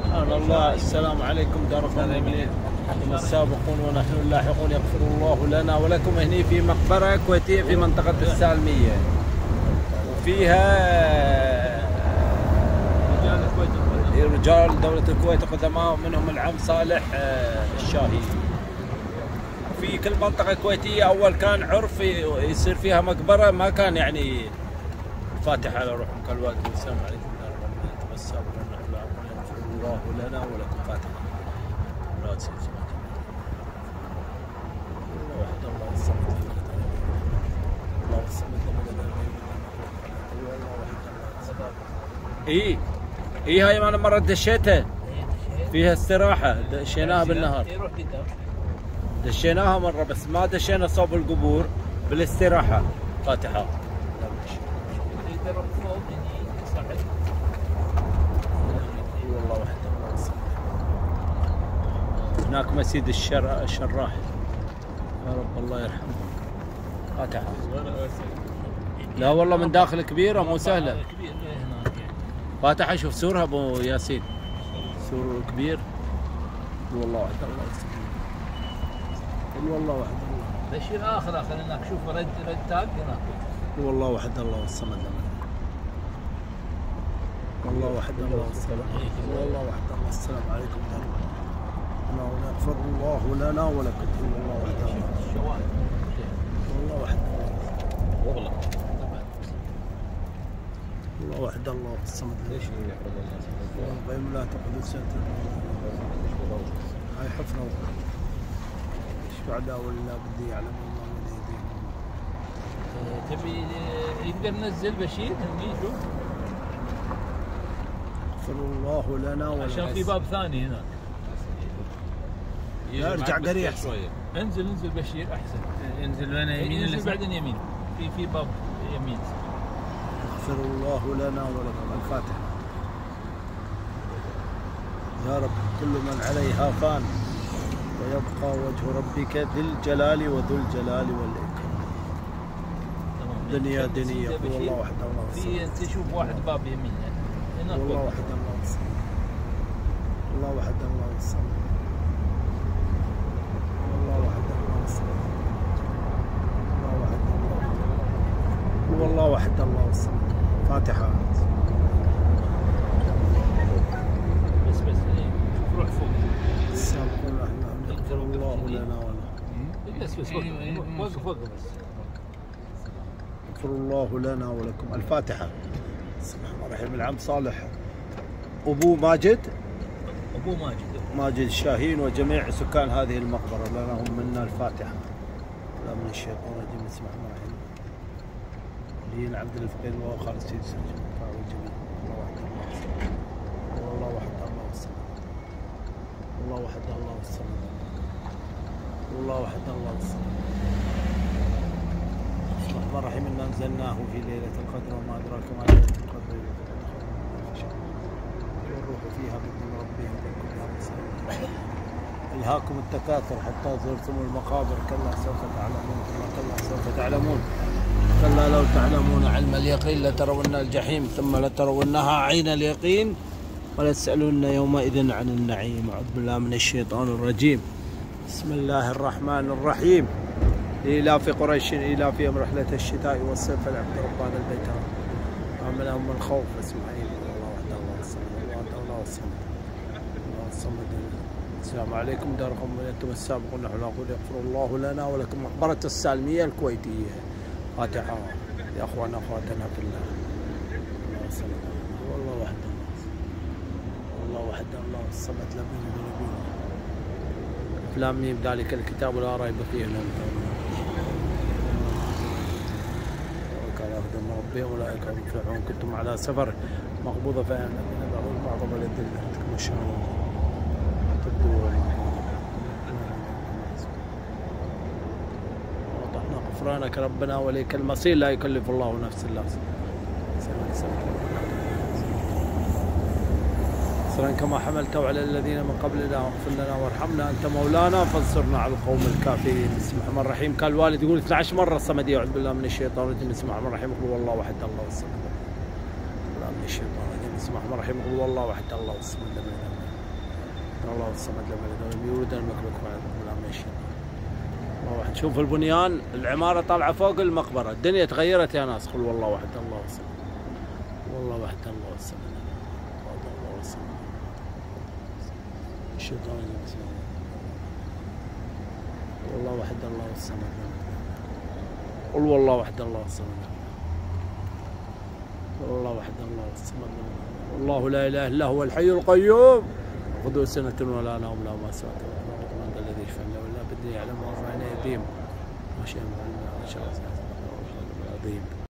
سبحان الله. السلام عليكم داركم المؤمنين السابقون ونحن اللاحقون، يغفر الله لنا ولكم. هني في مقبرة كويتية في منطقة السالمية، وفيها رجال دولة الكويت قدماء، منهم العم صالح الشاهي. في كل منطقة كويتية أول كان عرف يصير فيها مقبرة، ما كان يعني. الفاتحة على روحهم كالوالد. والسلام عليكم ورحمة الله وبركاته. يغفر الله لنا ولكم. فاتحة. لا تسيب الله وحده الله الصمد. الله الصمد. اي هاي انا مرة دشيتها فيها استراحة، دشيناها بالنهار. دشيناها مرة بس ما دشينا صوب القبور، بالاستراحة. فاتحة. والله وحده الله الصمد. هناك مسجد الشراح، يا رب الله يرحمه. فاتحة. لا والله من داخل كبيرة مو سهلة. فاتحة. شوف سورها ابو ياسين، سور كبير. والله وحده الله الصمد. والله وحده الله. بشير اخر هناك. شوف رد تاج هناك. والله وحده الله الصمد. والله وحده الله الصمد. والله وحده الله. السلام عليكم ورحمة الله. يغفر الله لنا ولكم. والله وحده الله. والله وحده الله. والله وحده الله الصمد. ليش يحفظ الناس؟ والله لا تقعد سنة. هاي حفرة. الشهداء ولا بدي يعلم الله من يهديهم. تبي يقدر ننزل بشير نشوف. يغفر الله لنا ولكم. عشان في باب ثاني هناك. ارجع قريح شويه. انزل بشير احسن. انزل وين يمين ولا بعدين يمين؟ في باب يمين. يغفر الله لنا ولكم. الفاتحة. يا رب كل من عليها فان ويبقى وجه ربك ذي الجلال وذو الجلال والإكرام. دنيا دنيا. والله وحده الله الصمد. في تشوف واحد باب يمين هناك. والله وحده الله الصمد. الله وحده الله الصمد. والله وحده الله الصمد. الله وحده الله. والله وحده الله الصمد. فاتحة. بس روح فوق. السابقون احنا يغفر الله لنا ولكم. بس وقف بس. يغفر الله لنا ولكم. الفاتحة. بسم الله الرحمن الرحيم. العم صالح أبو ماجد الشاهين وجميع سكان هذه المقبرة لهم منا الفاتحة. لا من الشيطان الرجيم. بسم الله الرحمن الرحيم. لين عبد الفقير وخالد سيد سجن والجميع. الله وحده الله الصمد. الله وحده الله الصمد. الله وحده الله الصمد. بسم الله الرحمن الرحيم. إنا أنزلناه في ليلة القدر وما أدراك ما ليلة القدر. والروح فيها بإذن ربهم من كل أمر. ألهاكم التكاثر حتى زرتم المقابر. كلا سوف تعلمون. كلا سوف تعلمون. كلا لو تعلمون علم اليقين لترون الجحيم ثم لترونها عين اليقين ولتسألن يومئذ عن النعيم. أعوذ بالله من الشيطان الرجيم. بسم الله الرحمن الرحيم. لإيلاف قريش إيلافهم رحلة الشتاء والصيف فليعبدوا رب هذا البيت آمنهم من خوف. اسماعيل. الله وحده الله الصمد. الله وحده الله الصمد. الله الصمد. السلام عليكم داركم أنتم السابقون نحن نقول يغفر الله لنا ولكم. مقبرة السالمية الكويتية. فاتحة يا أخوانا أخواتنا في الله. والله وحده الله وحده الله الصمد. لم يلد ولم يولد. لام ميم ذلك الكتاب لا ريب فيه وكان يخدم ربهم أولئك هم المفلحون. كنتم على سفر مقبوضة فإن بعض بلد عندكم الشام تبدو وضحنا غفرانك ربنا وليك المصير لا يكلف الله نفسا إلا وسعها كما حملته على الذين من قبلنا واغفر لنا وارحمنا أنت مولانا فانصرنا على القوم الكافرين. بسم الله الرحمن الرحيم. كان الوالد يقول 12 مرة الصمد. أعوذ بالله من الشيطان الرجيم. بسم الله الرحمن الرحيم. قل والله واحد الله الصمد. بالله من الشيطان الرجيم. بسم الله الرحمن الرحيم. قل والله واحد الله الصمد. الله الصمد لم يلد ولم يولد ولم يكن له كفوا احد. ماشي الله واحد. شوف البنيان، العماره طالعه فوق المقبره، الدنيا تغيرت يا ناس. قل والله واحد الله الصمد، والله واحد الله الصمد، الله الصمد. الشيطان بسم الله. والله واحد الله الصمد. قل والله واحد الله الصمد، والله واحد الله الصمد. والله لا اله الا هو الحي القيوم خذوا سنة ولا نوم له ما سوى من ذا الذي يشفع له ولا بد يعلم ما بين ايديهم ما شاء الله ما شاء الله العظيم.